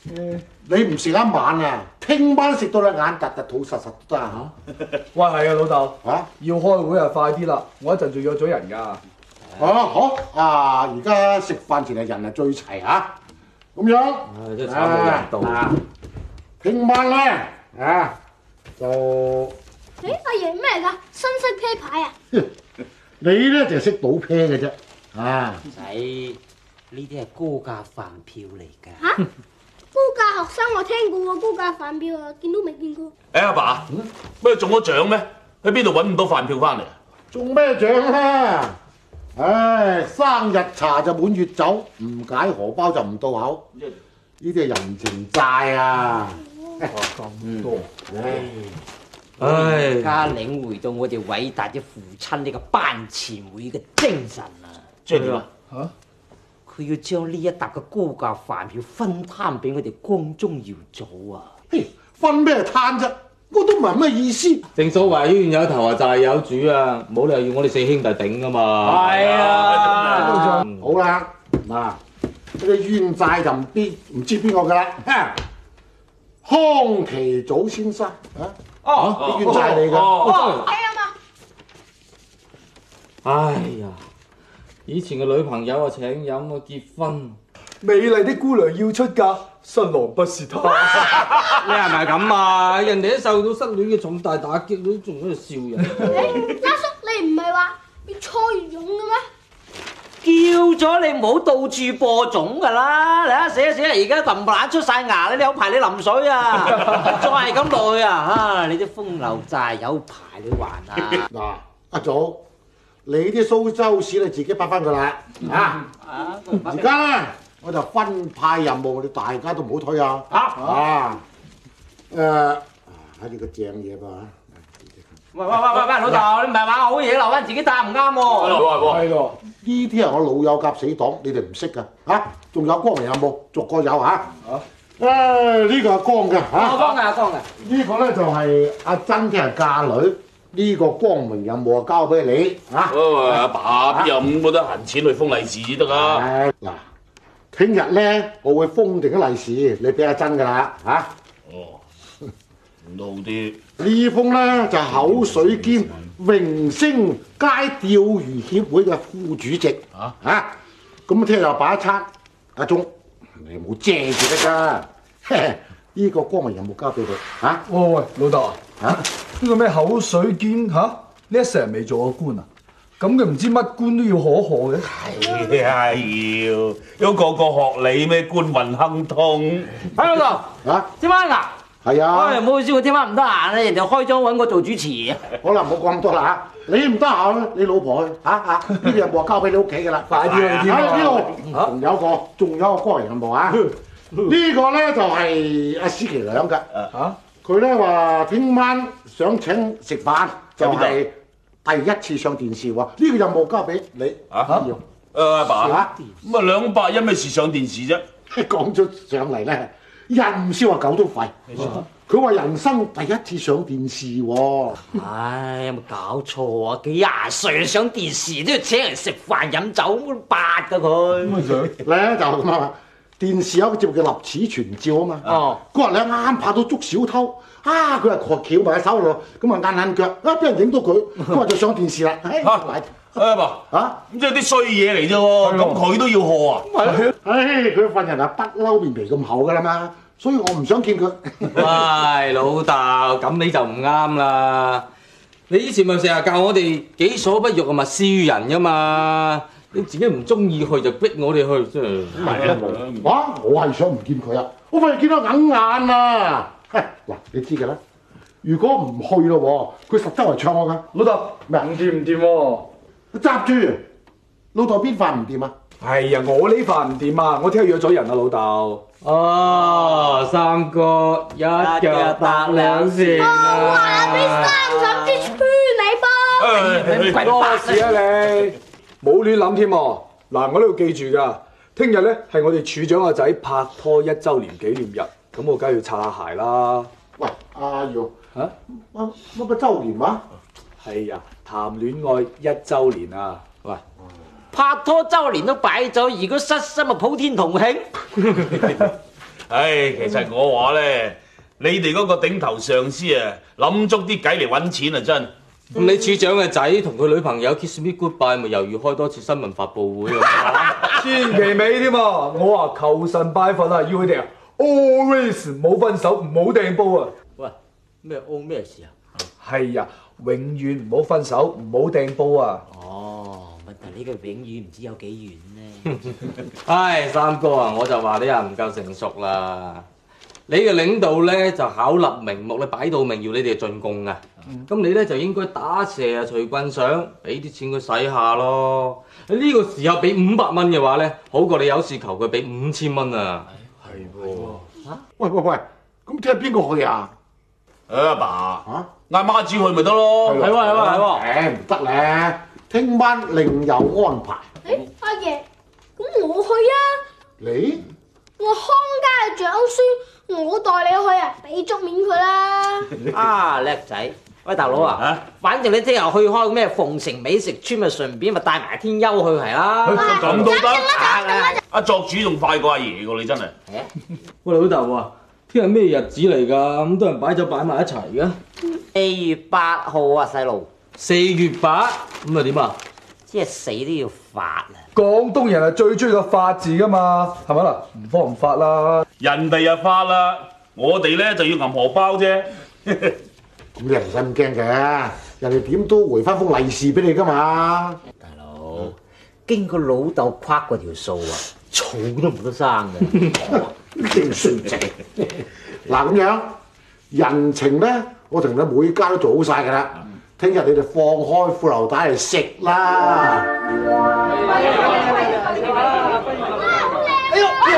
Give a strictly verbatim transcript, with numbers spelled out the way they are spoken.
你唔食一晚啊，聽晚食到你眼突突、肚實實都得啊！ 喂，係啊，老豆， 嚇要開會啊，快啲啦！我一陣仲約咗人㗎。 啊好啊！而家食飯前係人係最齊嚇，咁樣。 唉，真係慘無人道。 啊，聽晚咧啊就誒，阿爺咩嚟㗎？新式啤牌啊！ 你咧就識賭啤嘅啫啊！ 仔，呢啲係高價飯票嚟㗎。 嚇！高價學生我聽過喎，高價飯票啊，見都未見過。 誒阿爸，咩中咗獎咩？喺邊度揾咁多飯票翻嚟啊？ 中咩獎啊？唉，生日茶就滿月酒，唔解荷包就唔到口。呢啲係人情債啊！ 咁多， 唉，家領會到我哋偉大嘅父親呢個班前會嘅精神啊！ 即係點啊？ 嚇！ 佢要將呢一沓嘅高價飯票分攤俾我哋光宗耀祖啊！ 嘿，分咩攤啫？我都唔係咩意思。 正所謂冤有頭啊，債有主啊，冇理由要我哋四兄弟頂噶嘛。 係啊， 好啦，嗱，呢啲冤債就唔必唔知邊個噶啦。康祈祖先生啊， 哦， 啲冤債嚟㗎。 哦，係啊嘛。 哎呀，以前嘅女朋友啊請飲啊結婚， 美麗的姑娘要出嫁，新郎不是她。 你係咪咁啊？人哋都受到失戀嘅重大打擊，都仲喺度笑人。 誒，家叔，你唔係話越挫越勇嘅咩？ 叫咗你唔好到處播種㗎啦！你睇寫一寫，而家冚唪唥出晒牙，你有排你淋水啊！再係咁落去啊，啊！你啲風流債有排你還啊！ 嗱，阿祖，你啲蘇州屎你自己拍翻佢啦，啊！而家咧我就分派任務，你大家都唔好推啊！啊！誒，睇你個正嘢噃嚇。 喂喂喂喂喂，老豆，你唔係話好嘢留翻自己擔唔啱喎？ 係咯，呢啲係我老友夾死黨，你哋唔識噶嚇。仲有光明任務，逐個有嚇。啊！誒呢個阿光嘅嚇。 阿光嘅阿光嘅。 呢個咧就係阿珍嘅嫁女，呢個光明任務啊交俾你嚇。 喂，阿爸邊有咁多得閒錢去封利是至得啊？ 嗱，聽日咧我會封定啲利是，你俾阿珍噶啦嚇。 哦，咁都好啲。 呢封咧就口水兼榮星街釣魚協會嘅副主席啊嚇，咁聽日又擺一餐，阿忠你唔好遮住得㗎，呢個光明任務交俾你嚇。 喂喂，老豆啊， 嚇呢個咩口水肩嚇？呢一成未做過官啊？咁佢唔知乜官都要可賀嘅。 係啊，要有個個學你咩官運亨通。 喺老豆， 嚇聽晚啊！ 係啊， 唉，唔好意思，我聽晚唔得閒咧，人哋開張揾我做主持。 好啦，唔好講咁多啦嚇，你唔得閒你老婆去嚇嚇，呢個任務交俾你屋企㗎啦， 快啲去添啊！ 呢度仲有個，仲有一個光明任務啊！呢個咧就係阿司棋娘㗎嚇， 佢咧話聽晚想請食飯，就係第一次上電視喎。呢個任務交俾你啊要誒阿爸， 嚇， 咁啊兩百因咩事上電視啫？ 講咗上嚟咧，人唔燒啊狗都吠。佢話人生第一次上電視喎。 唉，有冇搞錯啊？幾廿歲上電視都要請人食飯飲酒，八㗎佢。 咧就咁啊！電視有一個節目叫《立此存照》啊嘛。 哦， 嗰日咧啱拍到捉小偷，啊佢係翹埋喺手度，咁啊硬硬腳，啊俾人影到佢，佢話就上電視啦。唉， 嚇阿爸啊！ 咁即係啲衰嘢嚟啫喎，咁佢都要賀啊？ 唉，佢份人啊不嬲面皮咁厚噶啦嘛，所以我唔想見佢。 喂，老豆，咁你就唔啱啦！你以前咪成日教我哋己所不欲啊，勿施於人噶嘛，你自己唔中意去就逼我哋去，真係。 係啊， 哇！我係想唔見佢啊，我費事見到硬眼啊！嗱，你知嘅啦，如果唔去咯，佢實周圍唱我噶。 老豆， 咩唔掂唔掂喎？ 閘住，老豆邊飯唔掂啊？ 係啊，我呢飯唔掂啊！我聽日約咗人啊，老豆。 哦，三哥一腳踏兩船我話俾啊！ 三十支穿你噃。 多事啊你，冇亂諗添喎。嗱，我呢度記住㗎，聽日咧係我哋處長個仔拍拖一週年紀念日，咁我梗係要擦下鞋啦。 喂，阿耀嚇乜乜乜週年話？ 係啊，談戀愛一週年啊！喂， 拍拖周年都擺咗，如果失身咪普天同慶。 唉，其實我話咧，你哋嗰個頂頭上司啊，諗足啲計嚟揾錢啊，真。 咁你處長嘅仔同佢女朋友 kiss me goodbye，咪猶豫開多次新聞發佈會咁。 千祈尾添啊！我話求神拜佛啊，要佢哋啊 always 冇分手，唔好掟煲啊！ 喂，咩 O 咩事啊？ 係啊，永遠唔好分手，唔好掟煲啊！ 哦，問題呢個永遠唔知有幾遠呢？ 唉，三哥啊，我就話你啊唔夠成熟啦。你嘅領導咧就巧立名目咧，擺到明要你哋進貢啊。咁、嗯、你咧就應該打蛇啊隨棍上，俾啲錢佢使下咯。喺呢個時候俾五百蚊嘅話咧，好過你有事求佢俾五千蚊啊。係喎。 嚇！喂喂喂，咁聽日邊個去啊？ 誒阿爸嚇， 嗌媽子去咪得咯？ 係喎係喎係喎。 誒唔得咧，聽晚另有安排。 誒，阿爺，咁我去啊！ 你？ 我康家嘅長孫，我代你去啊，俾足面佢啦。 啊，叻仔！喂，大佬啊，反正你聽日去開咩鳳城美食村，咪順便咪帶埋天優去係啦。 咁都得？阿作主仲快過阿爺㗎，你真係。 喂，老豆啊，聽日咩日子嚟㗎？咁多人擺酒擺埋一齊嘅。 四月八號啊，細路。 四月八咁啊點啊？ 即係死都要發啊！ 廣東人係最中意個發字噶嘛，係咪啦？唔發唔發啦！ 人哋就發啦，我哋咧就要銀荷包啫。 咁你唔使咁驚嘅，人哋點都回翻封利是俾你噶嘛。 大佬，經過老豆框嗰條數啊，草都冇得生嘅。 正衰仔。嗱咁樣人情咧，我同你每家都做好晒㗎啦。聽日你哋放開褲頭帶嚟食啦！